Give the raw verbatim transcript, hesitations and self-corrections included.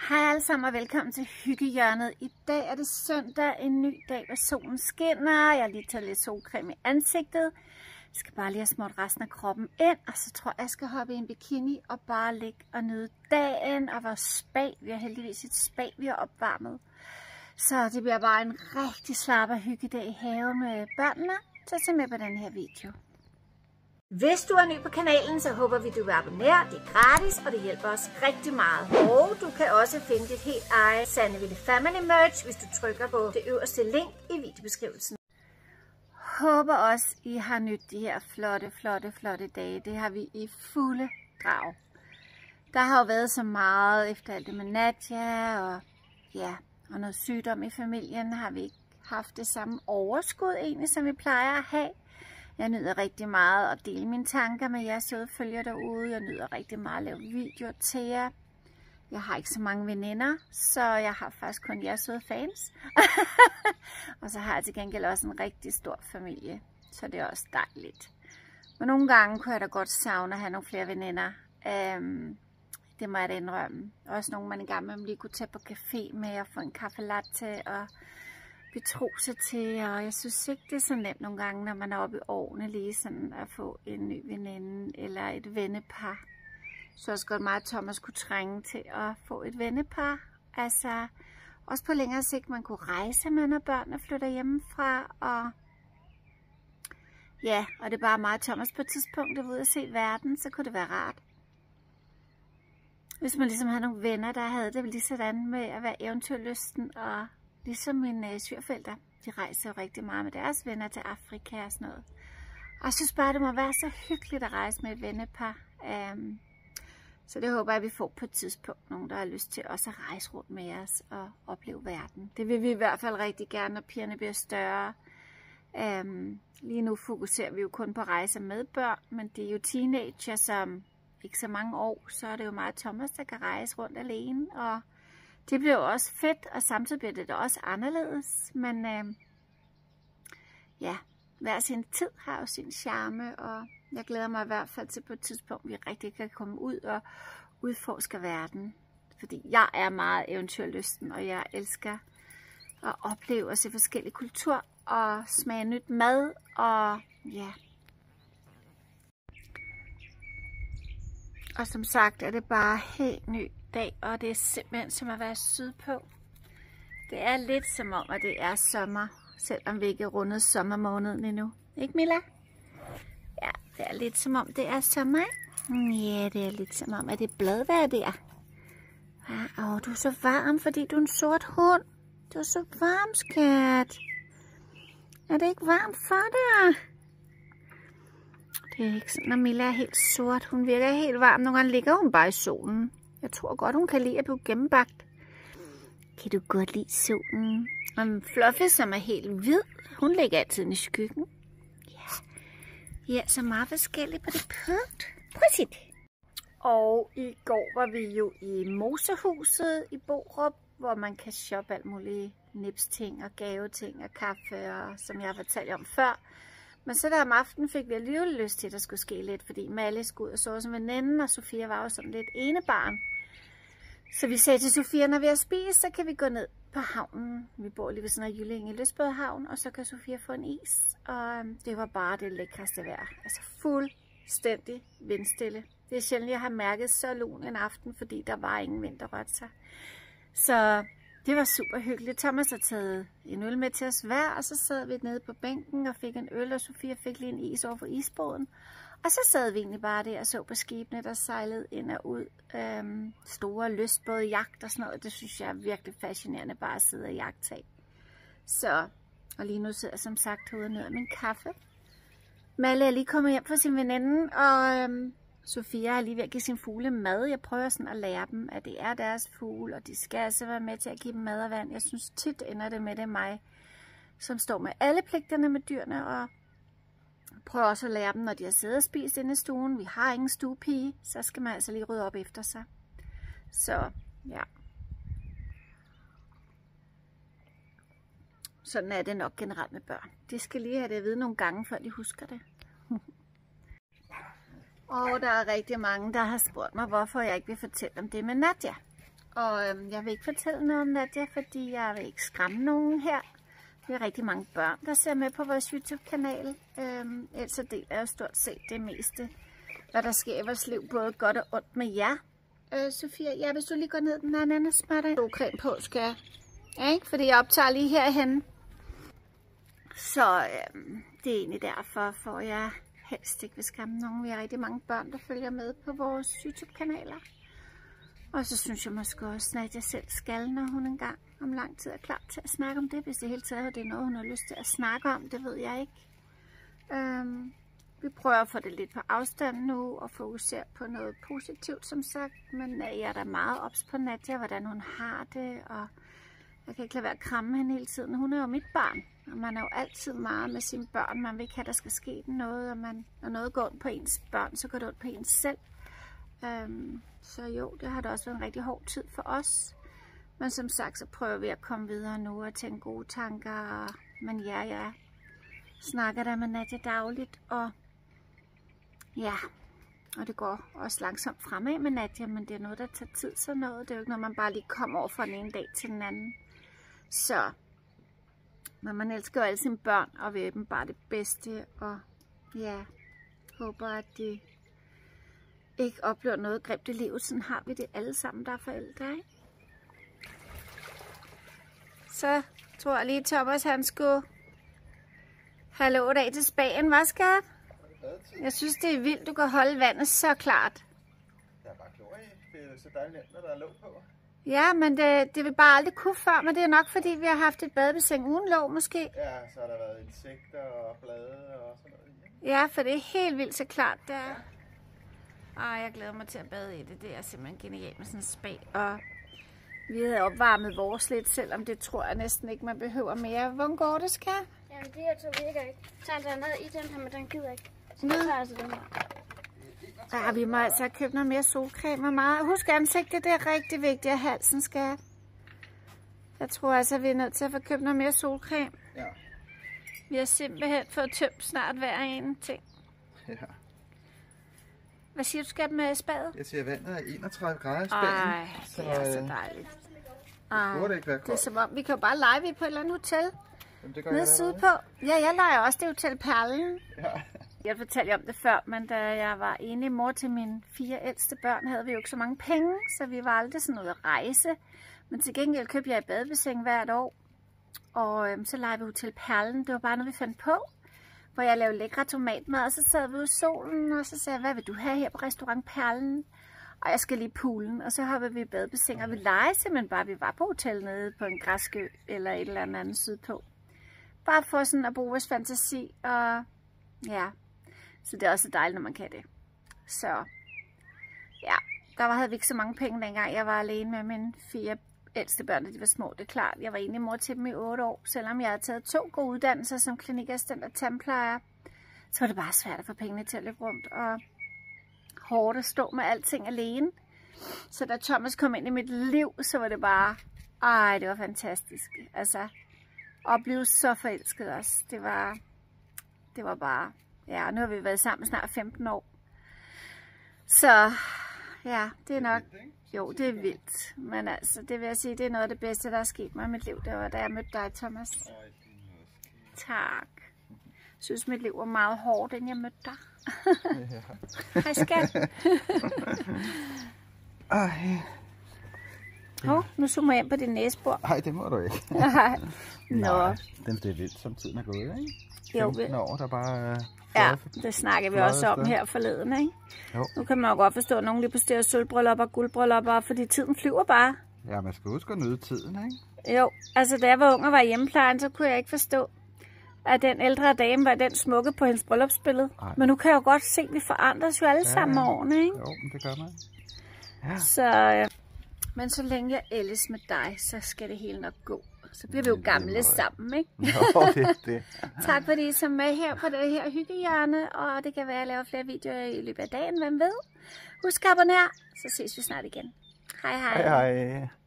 Hej alle sammen og velkommen til Hyggehjørnet. I dag er det søndag, en ny dag, hvor solen skinner. Jeg har lige taget lidt solcreme i ansigtet. Jeg skal bare lige have smurt resten af kroppen ind, og så tror jeg, jeg skal hoppe i en bikini og bare ligge og nyde dagen og vores spa. Vi har heldigvis et spa, vi har opvarmet. Så det bliver bare en rigtig slap og hyggedag i haven med børnene. Så se med på den her video. Hvis du er ny på kanalen, så håber vi, du vil abonnere. Det er gratis, og det hjælper os rigtig meget. Og du kan også finde dit helt eget Sandeville Family Merch, hvis du trykker på det øverste link i videobeskrivelsen. Håber også, I har nydt de her flotte, flotte, flotte dage. Det har vi i fulde drag. Der har jo været så meget efter alt det med Nadja, og ja, og noget sygdom i familien. Har vi ikke haft det samme overskud egentlig, som vi plejer at have. Jeg nyder rigtig meget at dele mine tanker med jer søde følgere derude. Jeg nyder rigtig meget at lave videoer til jer. Jeg har ikke så mange veninder, så jeg har faktisk kun jer søde fans. Og så har jeg til gengæld også en rigtig stor familie, så det er også dejligt. Men nogle gange kunne jeg da godt savne at have nogle flere veninder. Øhm, det må jeg da indrømme. Også nogle, man engang med lige kunne tage på café med og få en kaffe latte og betro sig til, og jeg synes ikke, det er så nemt nogle gange, når man er oppe i årene lige sådan at få en ny veninde eller et vennepar. Så også godt meget, at Thomas kunne trænge til at få et vennepar. Altså, også på længere sigt, man kunne rejse med, når børnene flytter hjemmefra, og ja, og det er bare meget Thomas på et tidspunkt, der var ude at se verden, så kunne det være rart. Hvis man ligesom havde nogle venner, der havde det lige sådan med at være eventyrlysten, og ligesom mine svigerforældre, de rejser jo rigtig meget med deres venner til Afrika og sådan noget. Og jeg synes bare, det må være så hyggeligt at rejse med et vennepar. Um, så det håber jeg, vi får på et tidspunkt. Nogen, der har lyst til også at rejse rundt med os og opleve verden. Det vil vi i hvert fald rigtig gerne, når pigerne bliver større. Um, lige nu fokuserer vi jo kun på rejser med børn, men det er jo teenager, som ikke så mange år, så er det jo meget Thomas, der kan rejse rundt alene, og det bliver jo også fedt, og samtidig bliver det da også anderledes. Men øh, ja, hver sin tid har jo sin charme, og jeg glæder mig i hvert fald til på et tidspunkt, vi rigtig kan komme ud og udforske verden. Fordi jeg er meget eventyrlysten, og jeg elsker at opleve og se forskellige kulturer, og smage nyt mad, og ja. Og som sagt er det bare helt ny dag, og det er simpelthen som at være sydpå. Det er lidt som om, at det er sommer, selvom vi ikke er rundet sommermåneden endnu. Ikke, Milla? Ja, det er lidt som om, det er sommer. Ja, det er lidt som om, at det er bladvejr der. Åh, du er så varm, fordi du er en sort hund. Du er så varm, skat. Er det ikke varmt for dig? Det er ikke sådan, når Milla er helt sort. Hun virker helt varm. Nogle gange ligger hun bare i solen. Jeg tror godt, hun kan lide at blive gennembagt. Kan du godt lide solen? Og Fluffy, som er helt hvid, hun ligger altid i skyggen. Ja, ja, så meget forskelligt på det punkt. Prøv at se det. Og i går var vi jo i Mosehuset i Borup, hvor man kan shoppe alt muligt nipsting og gaveting og kaffe, og som jeg har fortalt om før. Men så der om aftenen fik vi alligevel lyst til, at der skulle ske lidt, fordi Malle skulle ud og sove som veninde, og Sofia var jo sådan lidt enebarn. Så vi sagde til Sofia, når vi har spist, så kan vi gå ned på havnen. Vi bor lige ved sådan en Jyllinge i Lystbådehavn, og så kan Sofia få en is. Og det var bare det lækreste vejr. Altså fuldstændig vindstille. Det er sjældent, jeg har mærket så lun en aften, fordi der var ingen vind, der rørte sig. Så det var super hyggeligt. Thomas har taget en øl med til os hver, og så sad vi nede på bænken og fik en øl, og Sofia fik lige en is over for isbåden. Og så sad vi egentlig bare der og så på skibene, der sejlede ind og ud. Øhm, store lystbåde, jagt og sådan noget. Det synes jeg er virkelig fascinerende, bare at sidde og jagtage. Så, og lige nu sidder jeg som sagt herude og nyder min kaffe. Malle er lige kommet hjem fra sin veninde, og øhm, Sofia har lige ved at give sin fugle mad. Jeg prøver sådan at lære dem, at det er deres fugle, og de skal altså være med til at give dem mad og vand. Jeg synes tit ender det med det mig, som står med alle pligterne med dyrene, og prøver også at lære dem, når de har siddet og spist inde i stuen. Vi har ingen stuepige, så skal man altså lige rydde op efter sig. Så ja. Sådan er det nok generelt med børn. De skal lige have det at vide nogle gange, før de husker det. Og der er rigtig mange, der har spurgt mig, hvorfor jeg ikke vil fortælle om det med Nadja. Og øhm, jeg vil ikke fortælle noget om Nadia, fordi jeg vil ikke skræmme nogen her. Vi har rigtig mange børn, der ser med på vores YouTube-kanal. Øhm, ellers deler jeg stort set det meste, hvad der sker i vores liv, både godt og ondt med jer. Øh, Sofia, ja, hvis du lige går ned den anden og smør dig creme på, skal jeg. Ja, ikke? Fordi jeg optager lige herhen. Så øhm, det er egentlig derfor, for jeg helst ikke vil skræmme nogen. Vi har rigtig mange børn, der følger med på vores YouTube-kanaler. Og så synes jeg måske også, at jeg selv skal, når hun engang om lang tid er klar til at snakke om det. Hvis det hele taget det er noget, hun har lyst til at snakke om, det ved jeg ikke. Øhm, vi prøver at få det lidt på afstand nu og fokusere på noget positivt, som sagt. Men jeg er da meget ops på Nadia, hvordan hun har det. Og jeg kan ikke lade være at kramme hende hele tiden. Hun er jo mit barn, og man er jo altid meget med sine børn. Man vil ikke have, at der skal ske noget, og man, når noget går ondt på ens børn, så går det ondt på ens selv. Øhm, så jo, det har da også været en rigtig hård tid for os. Men som sagt, så prøver vi at komme videre nu og tænke gode tanker. Men ja, jeg snakker der med Nadia dagligt, og ja, og det går også langsomt fremad med Nadia, men det er noget, der tager tid sådan noget. Det er jo ikke noget, man bare lige kommer over fra den ene dag til den anden. Så, men man elsker jo alle sine børn og vil dem bare det bedste, og ja, håber, at de ikke oplever noget grimt i livet. Sådan har vi det alle sammen, der er forældre, ikke? Så tror jeg lige, Thomas han skulle have lovet af til Spanien. Hvad skal jeg synes, det er vildt, du kan holde vandet så klart. Jeg er bare klog af. Det er så dejligt nemt, når der er låg på. Ja, men det, det vil bare aldrig kunne før, men det er nok fordi, vi har haft et badebassin uden låg måske. Ja, så har der været insekter og blade og sådan noget. Ja, for det er helt vildt så klart der. Ja. Ej, jeg glæder mig til at bade i det. Det er simpelthen genialt med sådan en spa. Og vi havde opvarmet vores lidt, selvom det tror jeg næsten ikke, man behøver mere. Hvordan går det, skal? Jamen, det her to virker ikke. Så er der noget i den her, men den gider ikke. Så Nå. tager jeg altså den her. Ja, vi må altså købe noget mere solcreme og meget. Husk ansigtet, det er rigtig vigtigt, at halsen skal. Jeg tror altså, vi er nødt til at få købt noget mere solcreme. Ja. Vi har simpelthen fået tømt snart hver en ting. Ja. Hvad siger du, skal med spadet? Jeg siger, vandet er enogtredive grader i Spanien. Ej, det er så dejligt. Ej, burde ikke være det er som om, vi kan jo bare lege ved på et eller andet hotel. Jamen, det gør Nede jeg sydpå. Ja, jeg leger også det Hotel Perlen. Ja. Jeg fortalte jer om det før, men da jeg var enlig mor til mine fire ældste børn, havde vi jo ikke så mange penge, så vi var aldrig sådan noget at rejse. Men til gengæld købte jeg et badebassin hvert år, og øhm, så legede vi Hotel Perlen. Det var bare noget, vi fandt på, hvor jeg lavede lækre tomatmad, og så sad vi ude i solen, og så sagde jeg, hvad vil du have her på restaurant Perlen? Og jeg skal lige poolen, og så hoppede vi i badebassin, og vi legede simpelthen bare, vi var på hotel nede på en græsk ø, eller et eller andet andet sydpå. Bare for sådan at bruge vores fantasi, og ja, så det er også dejligt, når man kan det. Så ja, der havde vi ikke så mange penge dengang. Jeg var alene med mine fire ældste børn, de var små, det er klart. Jeg var egentlig mor til dem i otte år, selvom jeg havde taget to gode uddannelser som klinikassistent og tandplejer. Så var det bare svært at få pengene til at løbe rundt, og hårdt at stå med alting alene. Så da Thomas kom ind i mit liv, så var det bare, ej, det var fantastisk. Altså, at blive så forelsket også. Det var, det var bare, ja, nu har vi været sammen snart femten år. Så, ja, det er nok, jo, det er vildt. Men altså, det vil jeg sige, det er noget af det bedste, der er sket mig i mit liv. Det var, da jeg mødte dig, Thomas. Tak. Jeg synes, mit liv var meget hårdt, inden jeg mødte dig. Hej, skat. Ej. Hov, nu zoomer jeg ind på din næsebor. Nej, det må du ikke. Nej. Nå. Den det er vildt, som tiden er gået, ikke? Jo, femten år, der bare... Uh, ja, det snakker vi også om her forleden, ikke? Jo. Nu kan man jo godt forstå, at nogen lige præsterer sølvbryllupper og guldbryllupper, fordi tiden flyver bare. Ja, man skal huske at nyde tiden, ikke? Jo, altså da jeg var ung og var i hjemmeplejen, så kunne jeg ikke forstå, at den ældre dame var den smukke på hendes bryllupsbillede. Ej. Men nu kan jeg jo godt se, at vi forandrer os jo alle ja, sammen med årene, ikke? Jo, men det gør man. Ja. Så, øh, men så længe jeg ældes med dig, så skal det hele nok gå. Så bliver vi jo gamle sammen, ikke? Jo, det det. Tak fordi I så med her på det her hyggehjørne, og det kan være, at jeg laver flere videoer i løbet af dagen, hvem ved? Husk at abonnere, så ses vi snart igen. Hej hej. Hej hej.